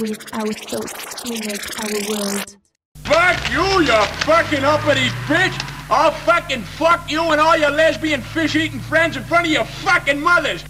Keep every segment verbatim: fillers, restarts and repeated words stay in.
with our thoughts cleared our world. Fuck you, you fucking uppity bitch! I'll fucking fuck you and all your lesbian fish-eating friends in front of your fucking mothers!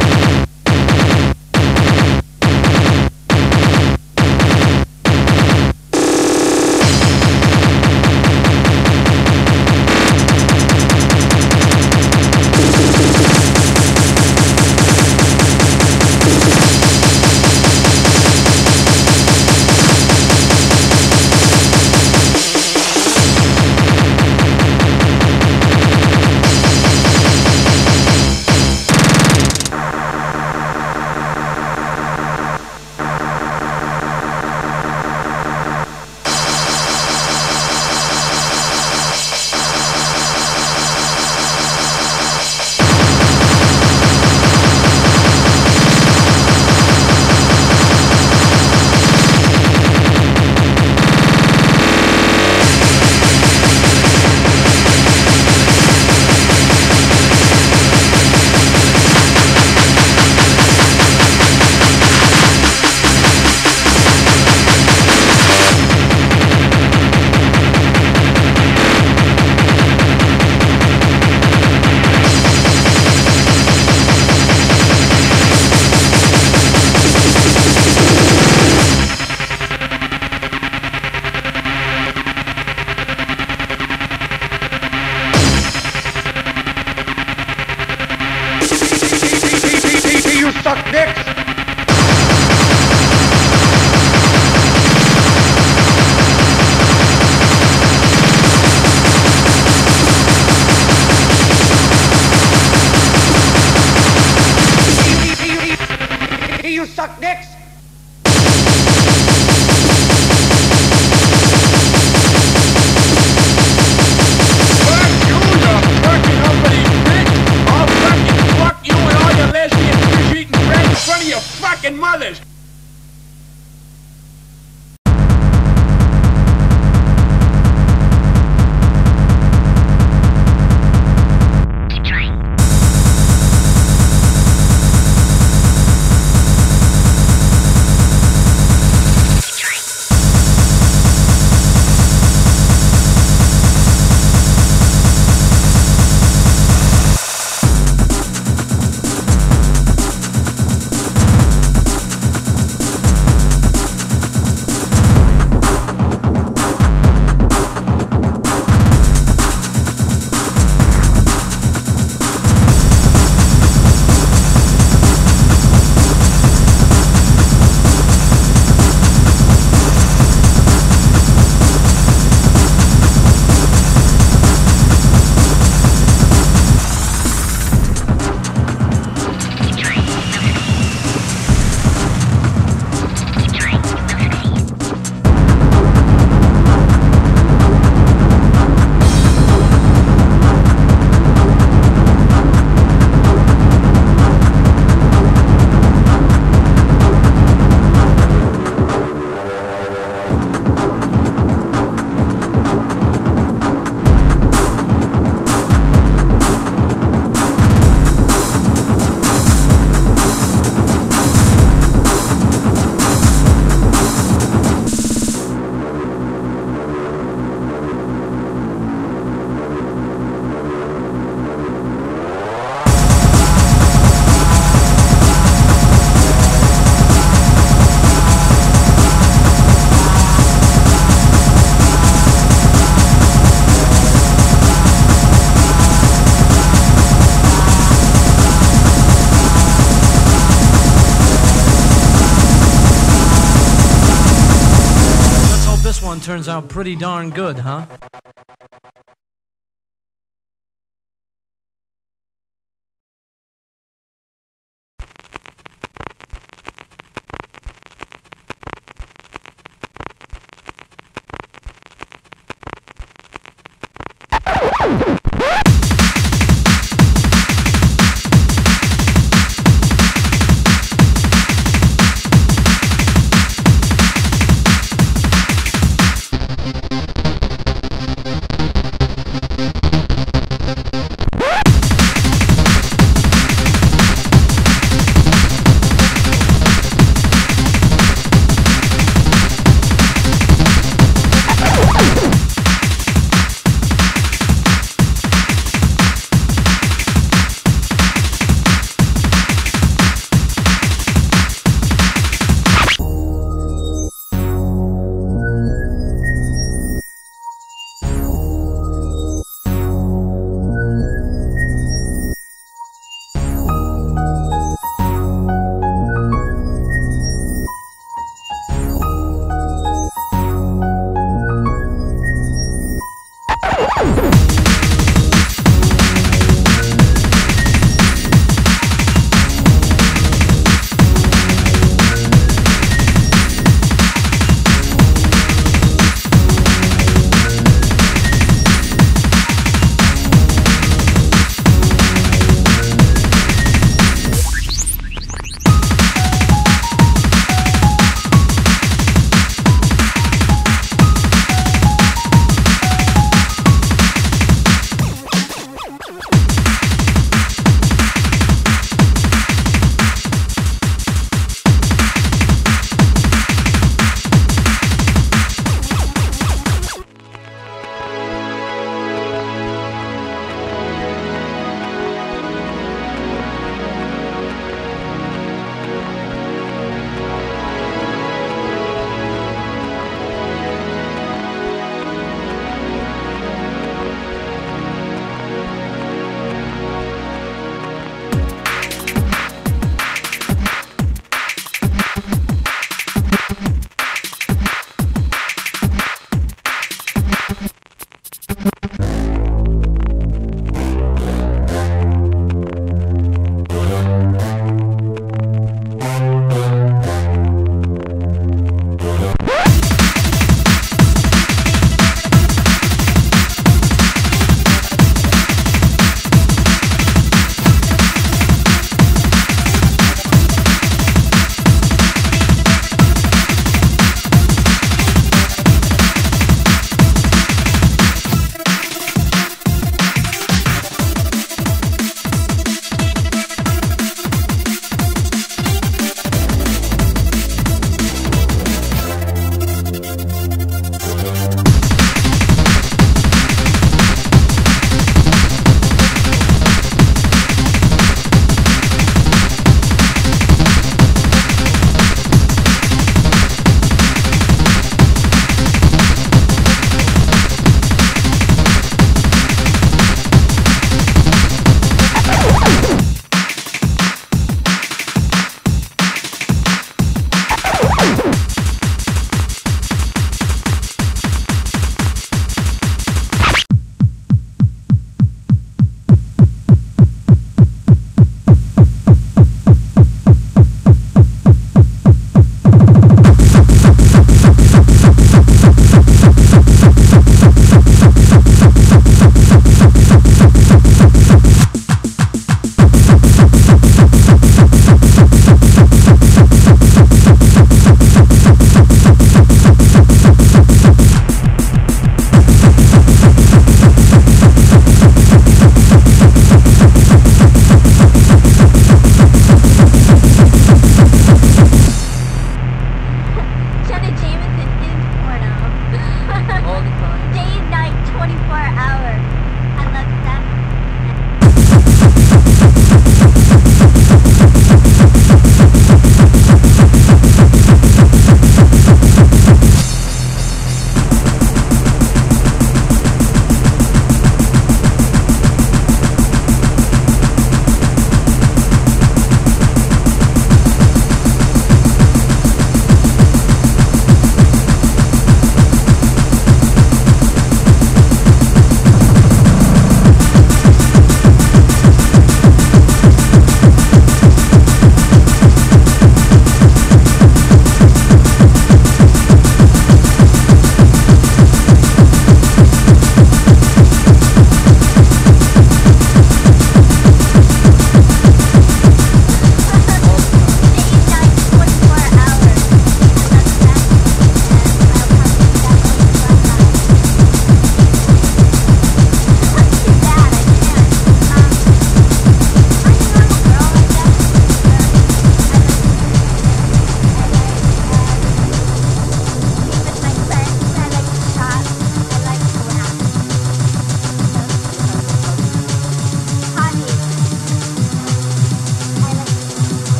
Mothers! Turns out pretty darn good, huh?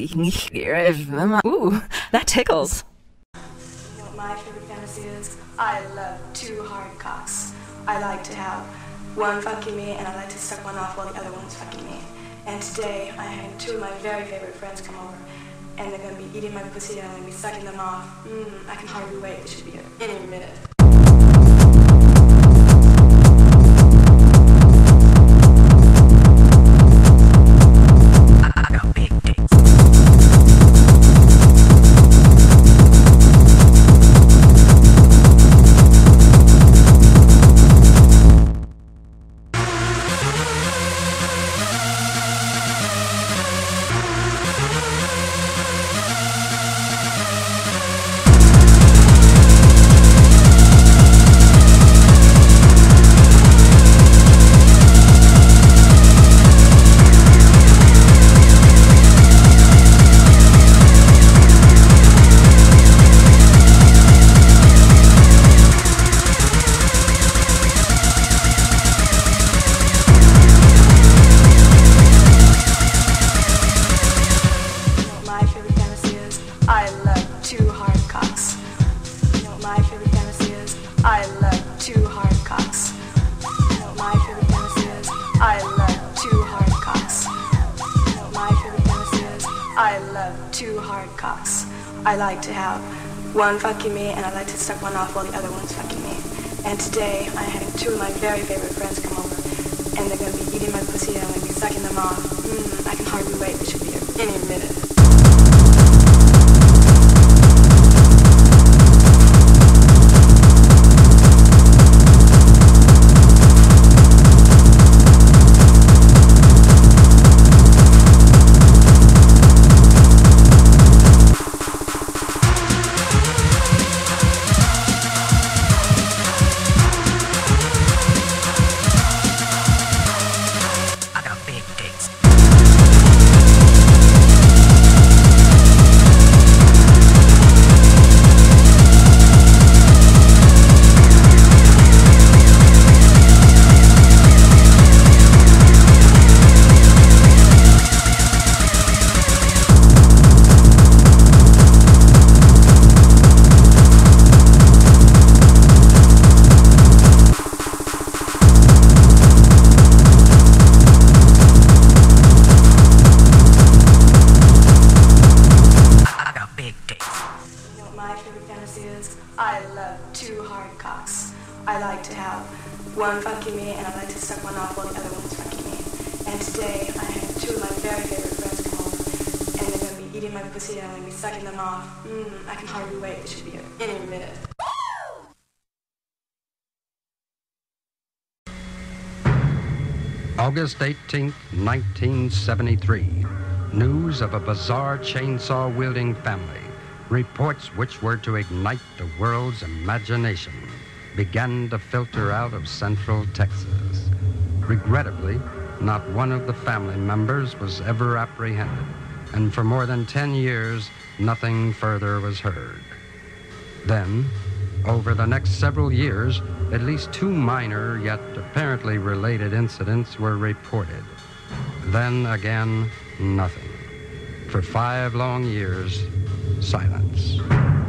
Ooh, that tickles. You know what my favorite fantasy is? I love two hard cocks. I like to have one fucking me, and I like to suck one off while the other one's fucking me. And today, I had two of my very favorite friends come over, and they're gonna be eating my pussy, and I'm gonna be sucking them off. Mmm, I can hardly wait. This should be here any minute. I love two hard cocks. You know what my favorite fantasy is? I love two hard cocks. You know what my favorite fantasy is? I love two hard cocks. You know what my favorite fantasy is? I love two hard cocks. I like to have one fucking me, and I like to suck one off while the other one's fucking me. And today, I had two of my very favorite friends come over, and they're gonna be eating my pussy, and I'm gonna be sucking them off. Mmm, I can hardly wait. They should be here any minute. I love two hard cocks. I like to have one fucking me, and I like to suck one off while the other one's fucking me. And today, I had two of my very favorite friends come over, and they're gonna be eating my pussy, and I'm gonna be sucking them off. Mmm, I can hardly wait. They should be here any minute. August eighteenth, nineteen seventy-three. News of a bizarre chainsaw-wielding family, reports which were to ignite the world's imagination, began to filter out of Central Texas. Regrettably, not one of the family members was ever apprehended, and for more than ten years, nothing further was heard. Then, over the next several years, at least two minor, yet apparently related incidents were reported. Then again, nothing. For five long years, silence.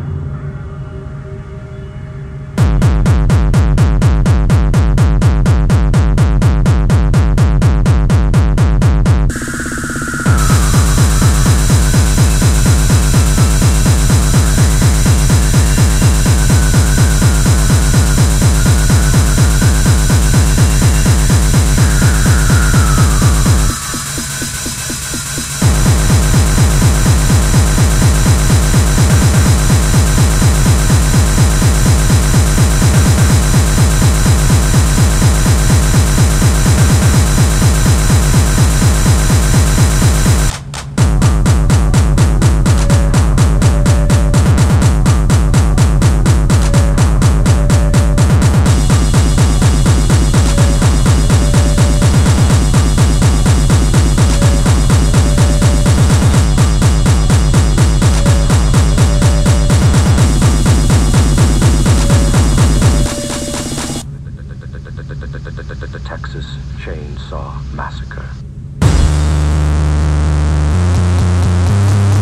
The Texas Chainsaw Massacre.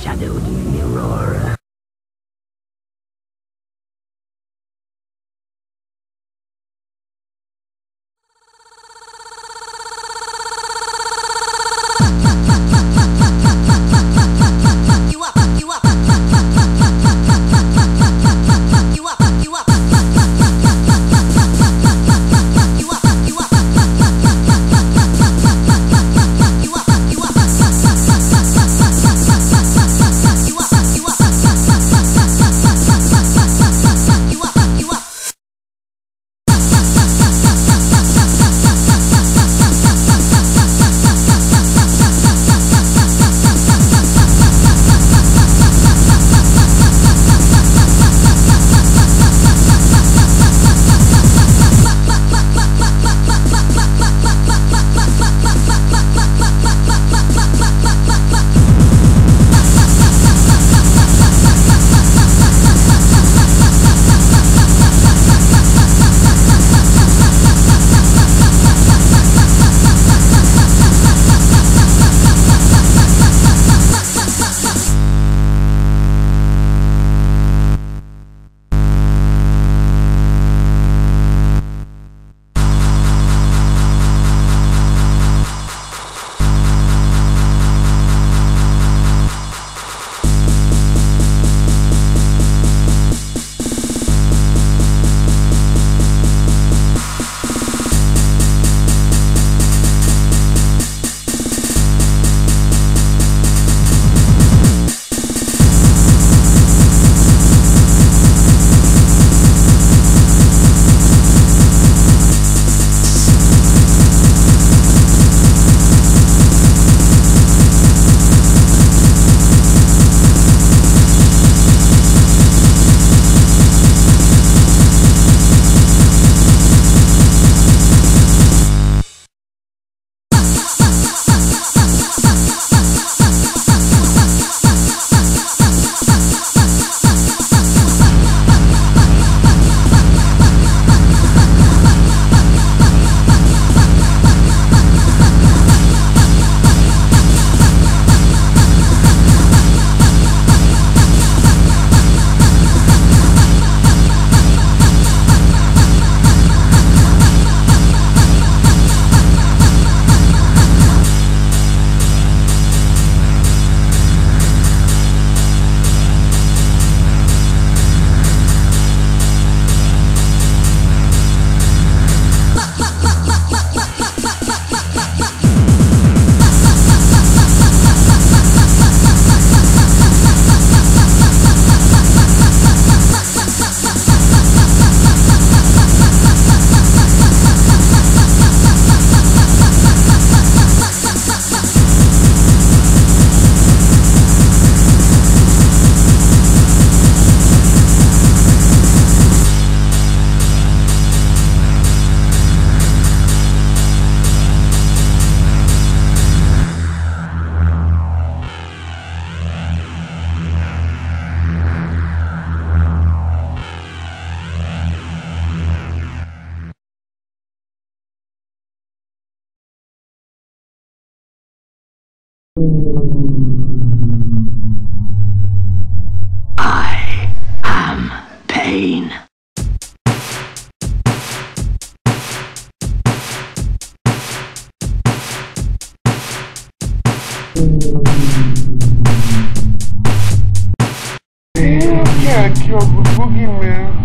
shadow du mirror. I am pain. You can't kill the boogeyman.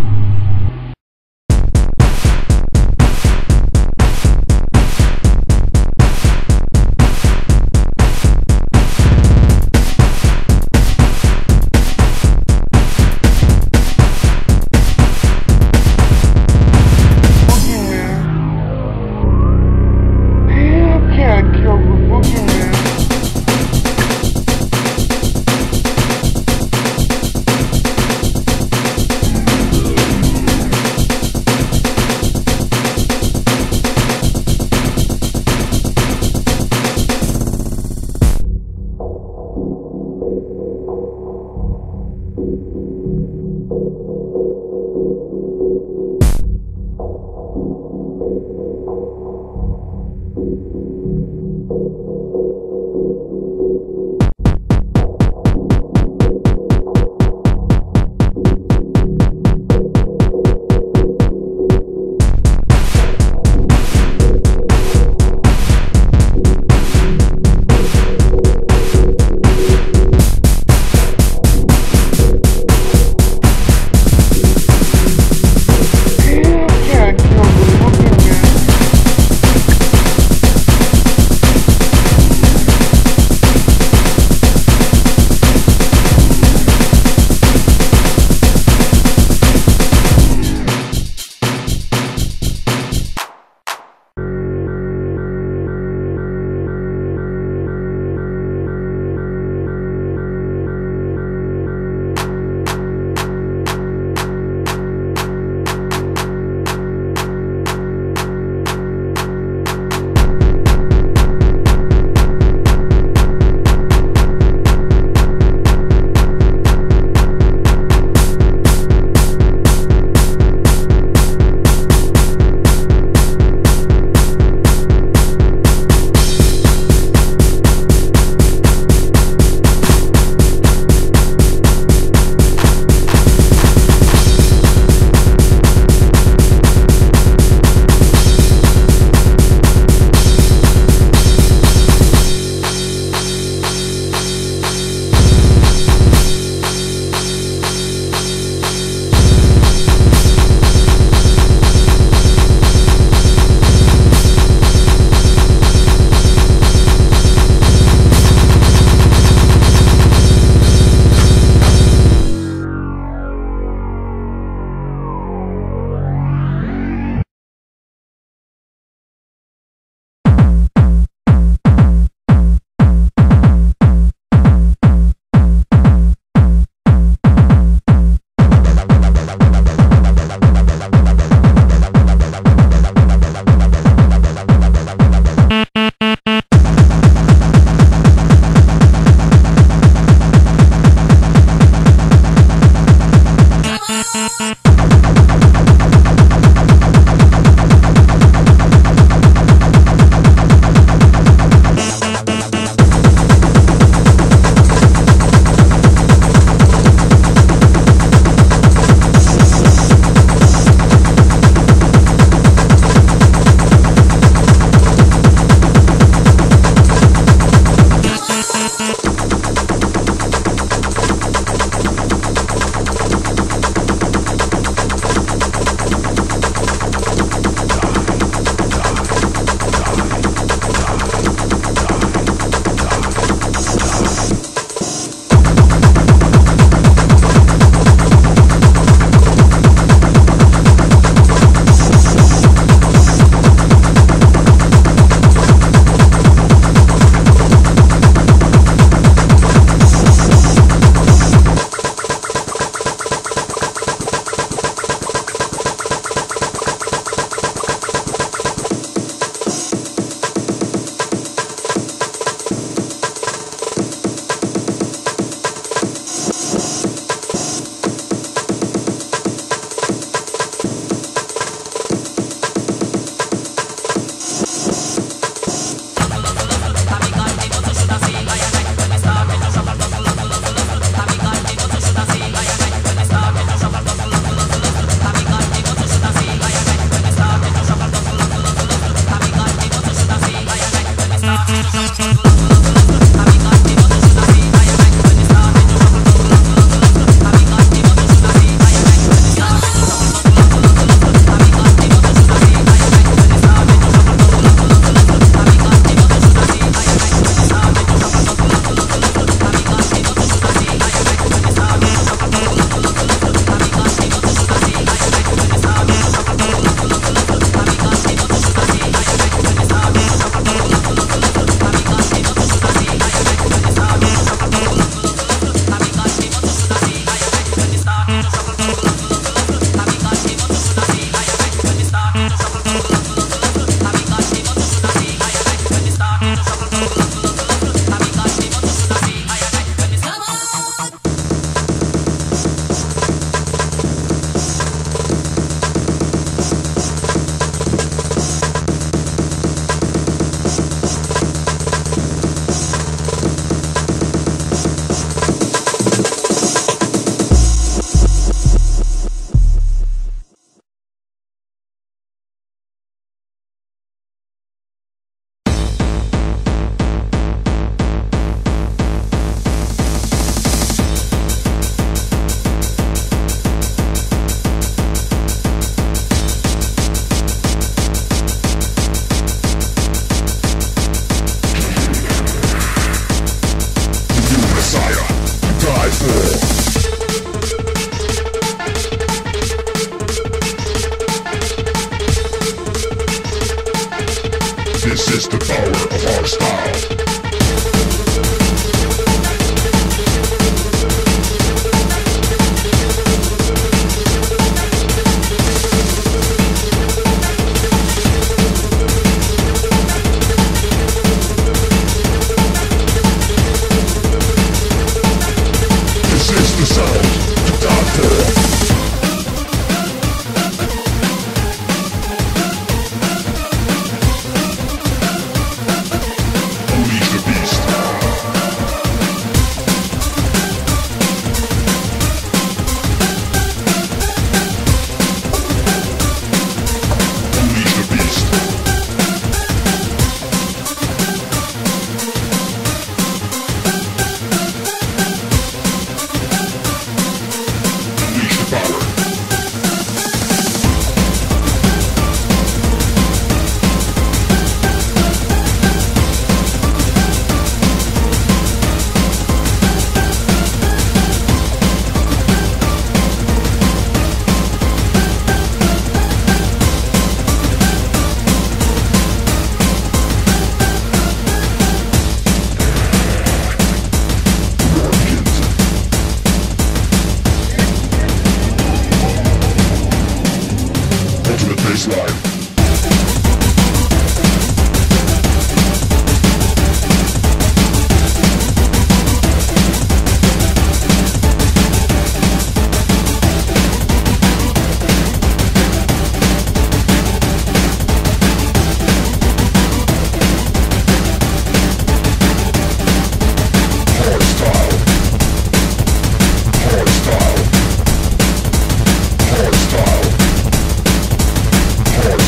Hardstyle.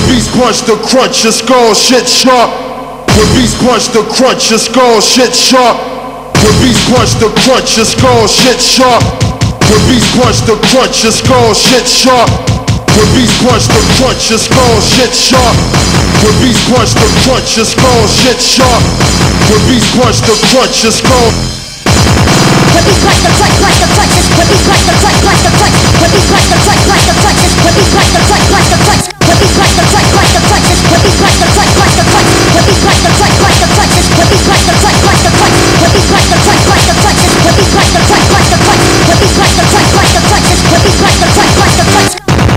When beats punch the crunch, your skull shit sharp. When beats punch the crunch, your skull shit sharp. When beats punch the crunch, your skull shit sharp. When beats punch the crunch, your skull shit sharp. When beats punch the crunch, your skull shit sharp. When beats punch the crunch, your skull shit sharp. When beats punch the crunch, your skull. When beats punch the crunch, punch the crunches. When beats punch the crunch, punch the crunch. When beats punch the crunch, punch the crunches. When beats punch the crunch, punch the crunch. When beats punch the crunch, punch the crunches. When beats punch the crunch, punch the crunch. When beats punch the crunch, punch the crunches. When beats punch the crunch, punch the crunch. When beats punch the crunch, punch the crunches. When beats punch the crunch, punch the crunch. When beats punch the crunch, punch the crunches. When beats punch the crunch, punch the crunch.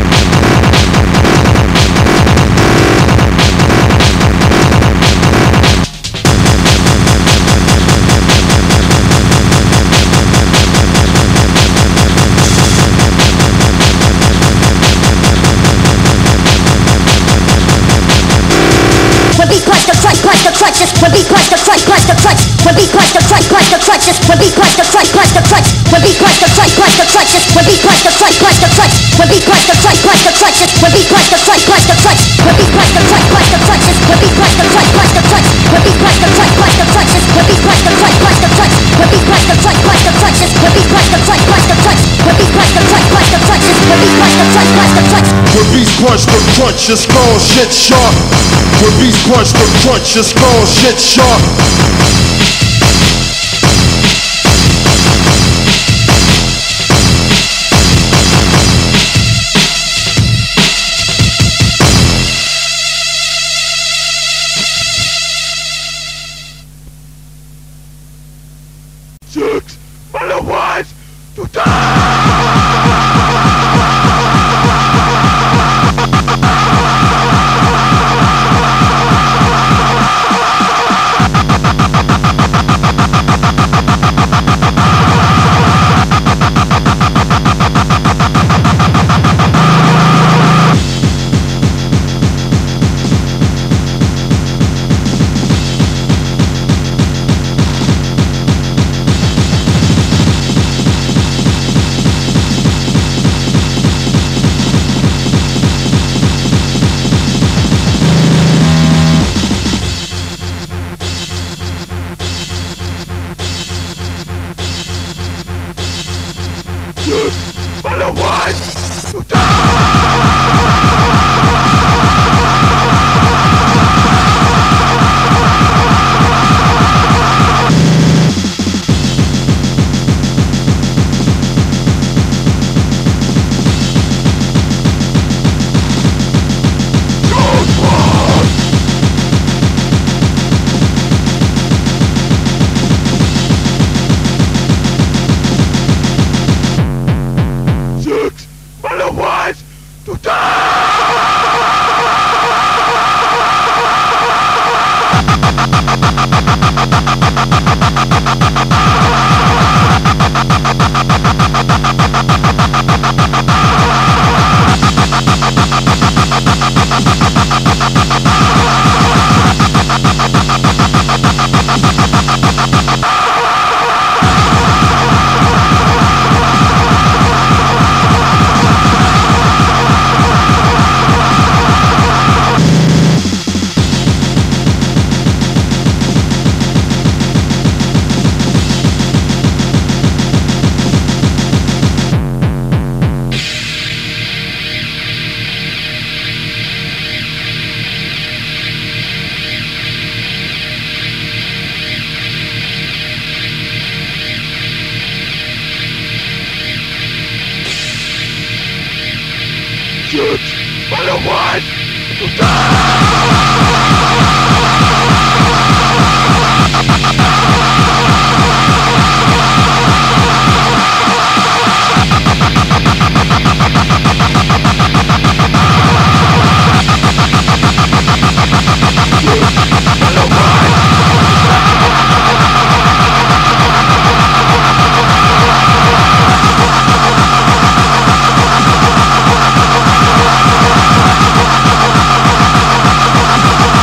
When beats punch the crunch, punch the crunches. When beats punch the crunch, punch the crunch. When beats punch the crunch, punch the crunches. When beats punch the crunch, punch the crunch. When beats punch the crunch, punch the crunches. When beats punch the crunch, punch the crunch. When beats punch the crunch, punch the crunches. When beats punch the crunch, punch the crunch. When beats punch the crunch, punch the crunches. When beats punch the crunch, punch the crunch. When beats punch the crunch, punch the crunches. When beats punch the crunch, punch the crunch. When beats punch the crunch, punch the crunches. When beats punch the crunch, punch the crunch. When beats punch the crunch, punch the crunches. When beats punch the crunch, punch the crunch. When beats punch the crunch, your skull shit sharp. When beats punch the crunch, your skull shit sharp. Six, otherwise, to die! Otherwise, to die! Otherwise, to Otherwise, to die!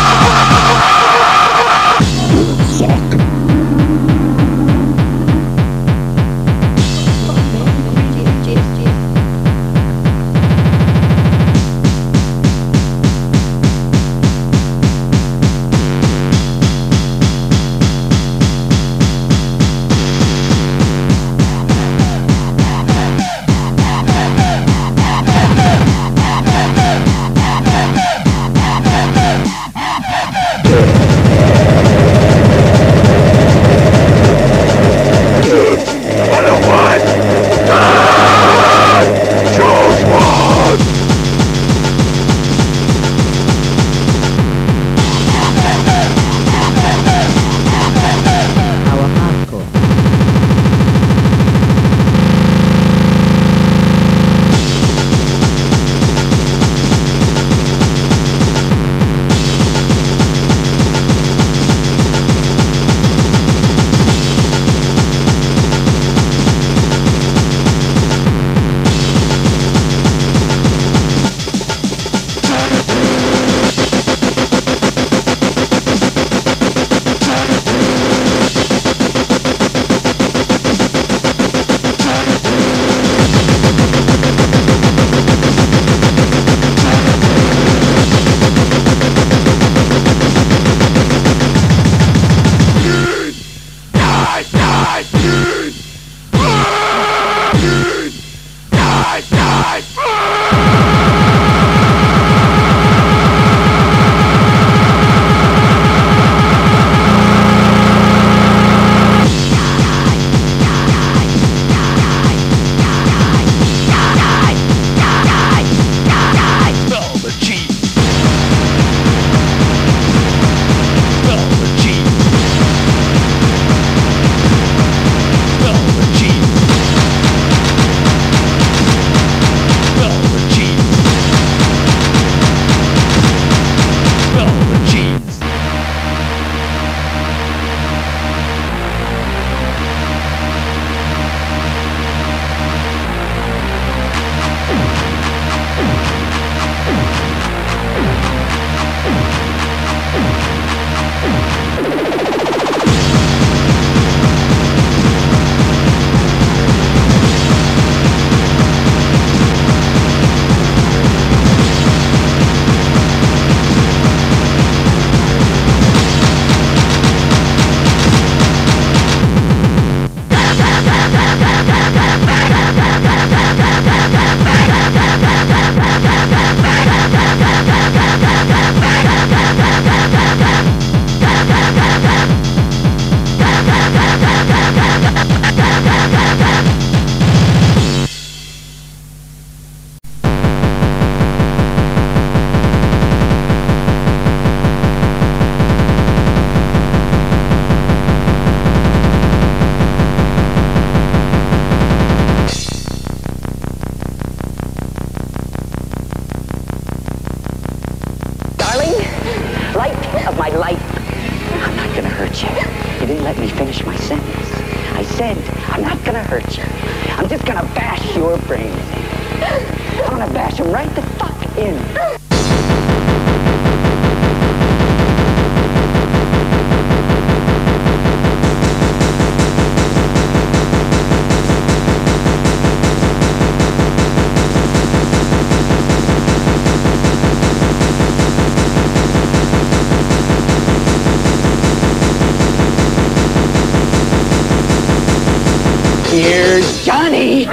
Light of my life. I'm not gonna hurt you. You didn't let me finish my sentence. I said, I'm not gonna hurt you. I'm just gonna bash your brains in. I'm gonna bash them right the fuck in. Here's Johnny!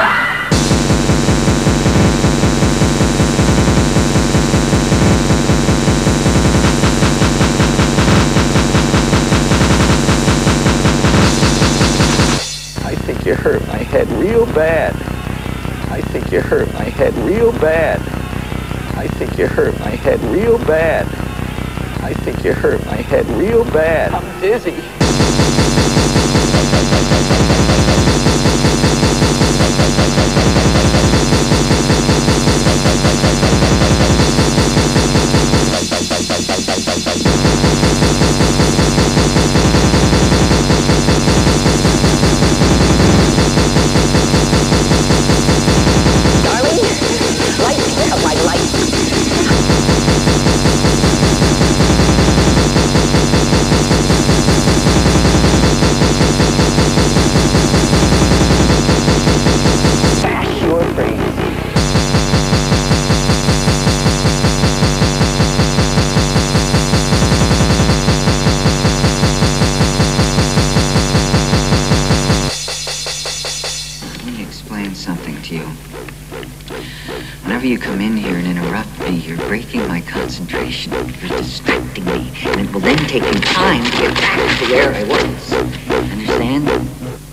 I think you hurt my head real bad. I think you hurt my head real bad. I think you hurt my head real bad. I think you hurt my head real bad. I'm dizzy. Darling, light of my life. Bash your brains. Let me explain something to you. Whenever you come in here and interrupt me, you're breaking my concentration. You're distracting me, and it will then take me time to get back to where I was. Understand?